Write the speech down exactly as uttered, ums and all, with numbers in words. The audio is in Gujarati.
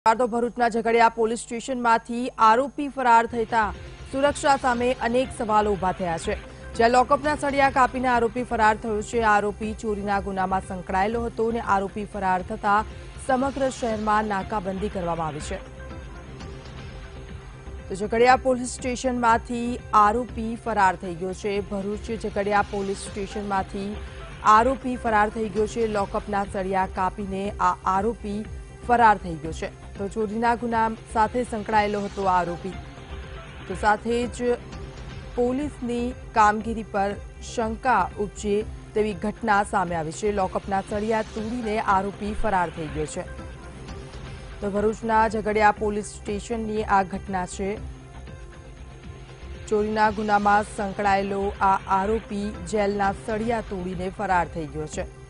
તો ભરૂચના ઝઘડિયા પોલીસ સ્ટેશનમાંથી આરોપી ફરાર થતા સુરક્ષા સામે અનેક સવાલો ઉભા થયા છે। જ્યાં લોકઅપના સળિયા કાપીને આરોપી ફરાર થયો છે। આરોપી ચોરીના ગુનામાં સંકળાયેલો હતો અને આરોપી ફરાર થતા સમગ્ર શહેરમાં નાકાબંધી કરવામાં આવી છે। તો ઝઘડિયા પોલીસ સ્ટેશનમાંથી આરોપી ફરાર થઈ ગયો છે। ભરૂચ ઝઘડિયા પોલીસ સ્ટેશનમાંથી આરોપી ફરાર થઈ ગયો છે। લોકઅપના સળિયા કાપીને આ આરોપી ફરાર થઈ ગયો છે। તો ચોરીના ગુના સાથે સંકળાયેલો હતો આરોપી। તો સાથે જ પોલીસની કામગીરી પર શંકા ઉપજે તેવી ઘટના સામે આવી છે। લોકઅપના સળિયા તોડીને આરોપી ફરાર થઈ ગયો છે। તો ભરૂચના ઝઘડિયા પોલીસ સ્ટેશનની આ ઘટના છે। ચોરીના ગુનામાં સંકળાયેલો આ આરોપી જેલના સળિયા તોડીને ફરાર થઈ ગયો છે।